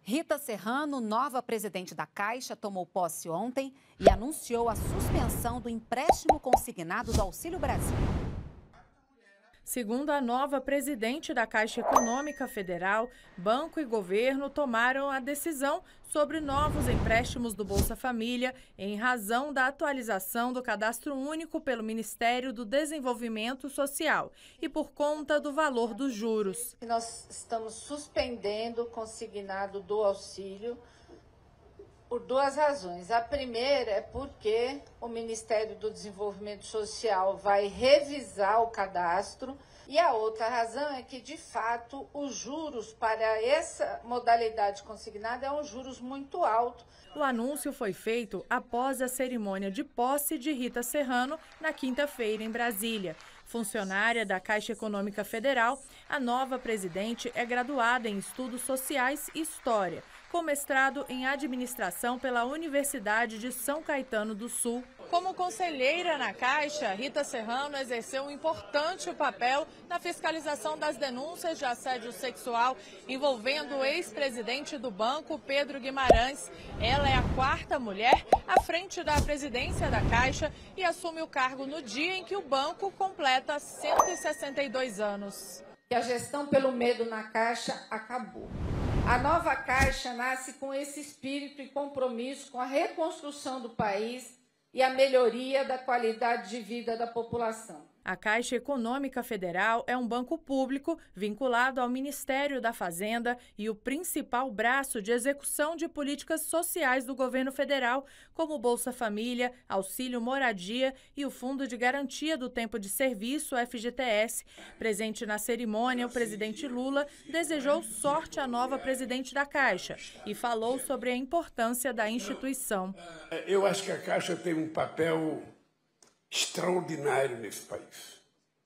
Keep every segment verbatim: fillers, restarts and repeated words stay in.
Rita Serrano, nova presidente da Caixa, tomou posse ontem e anunciou a suspensão do empréstimo consignado do Auxílio Brasil. Segundo a nova presidente da Caixa Econômica Federal, banco e governo tomaram a decisão sobre novos empréstimos do Bolsa Família em razão da atualização do Cadastro Único pelo Ministério do Desenvolvimento Social e por conta do valor dos juros. Nós estamos suspendendo o consignado do auxílio por duas razões. A primeira é porque o Ministério do Desenvolvimento Social vai revisar o cadastro e a outra razão é que, de fato, os juros para essa modalidade consignada é um juros muito alto. O anúncio foi feito após a cerimônia de posse de Rita Serrano na quinta-feira em Brasília. Funcionária da Caixa Econômica Federal, a nova presidente é graduada em Estudos Sociais e História, com mestrado em Administração pela Universidade de São Caetano do Sul. Como conselheira na Caixa, Rita Serrano exerceu um importante papel na fiscalização das denúncias de assédio sexual envolvendo o ex-presidente do banco, Pedro Guimarães. Ela é a quarta mulher à frente da presidência da Caixa e assume o cargo no dia em que o banco completa cento e sessenta e dois anos. A gestão pelo medo na Caixa acabou. A nova Caixa nasce com esse espírito e compromisso com a reconstrução do país e a melhoria da qualidade de vida da população. A Caixa Econômica Federal é um banco público vinculado ao Ministério da Fazenda e o principal braço de execução de políticas sociais do governo federal, como Bolsa Família, Auxílio Moradia e o Fundo de Garantia do Tempo de Serviço, F G T S. Presente na cerimônia, o presidente Lula desejou sorte à nova presidente da Caixa e falou sobre a importância da instituição. Eu acho que a Caixa tem um papel extraordinário nesse país.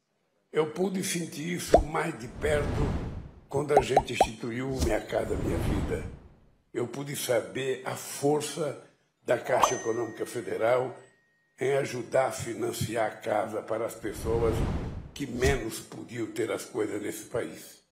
Eu pude sentir isso mais de perto quando a gente instituiu o Minha Casa Minha Vida. Eu pude saber a força da Caixa Econômica Federal em ajudar a financiar a casa para as pessoas que menos podiam ter as coisas nesse país.